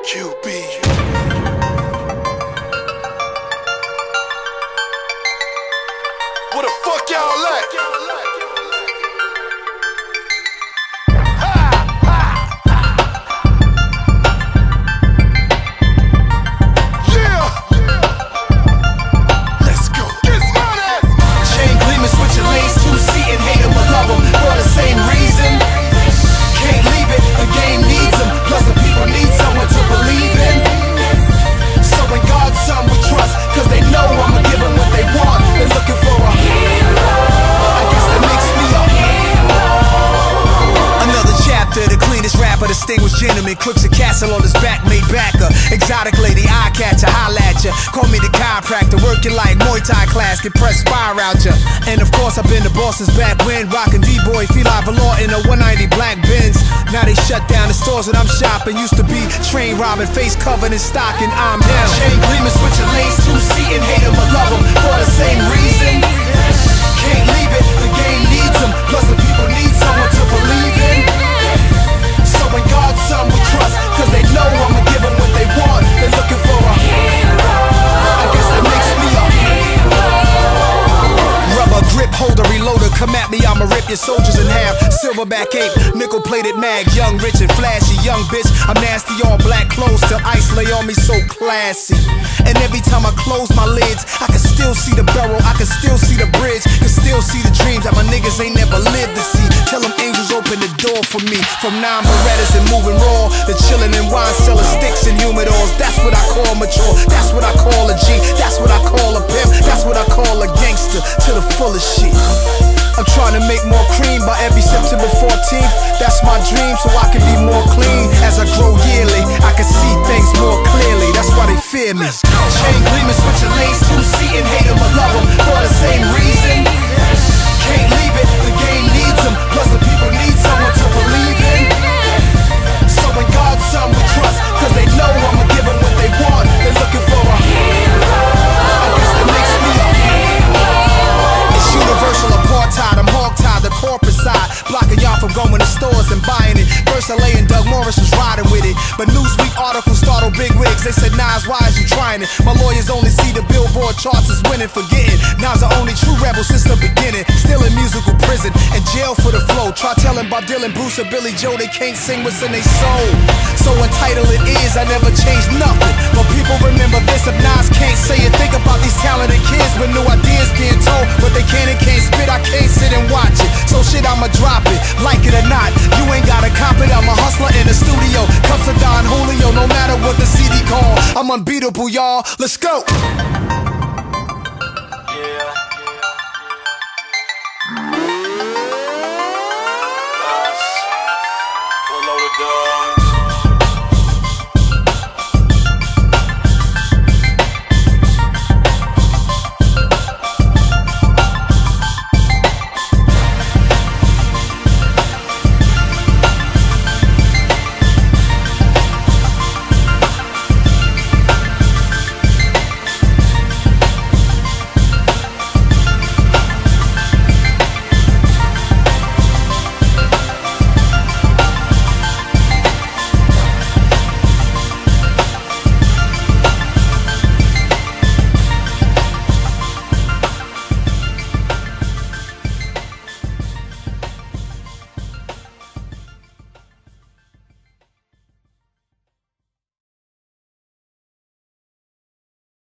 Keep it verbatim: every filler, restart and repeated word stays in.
Q B. Where the fuck y'all at? Distinguished gentleman, Crooks, a castle on his back, Maybach-er. Exotic lady, eye catcher, holla at ya. Call me the chiropractor, working like Muay Thai class, get perspire out ya. And of course, I've been to Boston's back when rockin' D-boy, Fila, velour in a one ninety black Benz. Now they shut down the stores that I'm shopping. Used to be train robbing, face covered in stocking. I'm him. Chain gleaming, switching lanes, two-seating, hate him or love him for the same reason. Can't leave it, the game needs him. Plus the people need someone to believe in. In God's son we trust, cause they know I'ma give them what they want. They're looking for a hero. I guess that makes me a hero. Rubber grip holder, reloader, come at me, I'ma rip your soldiers in half. Silverback ape, nickel plated mag, young, rich and flashy, young bitch. I'm nasty, all black clothes till ice lay on me, so classy. And every time I close my lids, I can still see the barrel, I can still see the bridge, can still see the dreams that my niggas ain't never lived to see. Tell them angels open the door for me. From nine Berettas and moving raw, the chillin' and wine selling sticks and humidors. That's what I call mature, that's what I call a G, that's what I call a pimp, that's what I call a gangster to the fullest shit. I'm trying to make more cream by every September fourteenth. That's my dream, so I can be more clean. As I grow yearly, I can see things more clearly. That's why they fear me. Chain gleaming, switching lanes, two-seating, hate him or love him for the same reason. Can't leave it, the game needs him. Plus the people need someone to believe in. So in God's son we trust, cause they know I'ma give them what they want. They're looking for a hero. I guess that makes me a hero. It's universal apartheid, I'm hog-tied, the corporate side, blocking y'all from going to stores and buying it. First L A and Doug Morris was riding with it, but Newsweek articles startled big wigs. They said, Nas, why is you trying it? My lawyers only see the Billboard charts as winning, forgetting Nas the only true rebel since the beginning. Still in musical prison and jail for the flow. Try telling Bob Dylan, Bruce or Billy Joe they can't sing what's in their soul. So entitled it is, I never changed nothing, but people remember this. If Nas can't say it, think about these talented kids with new ideas being told, but they can't and can't spit. I can't sit and watch it, so shit I'ma drop it, like it or not. You ain't gotta cop it, I'm a hustler in the studio. Cups of Don Julio, no matter what the C D call. I'm unbeatable, y'all, let's go. Below the dog.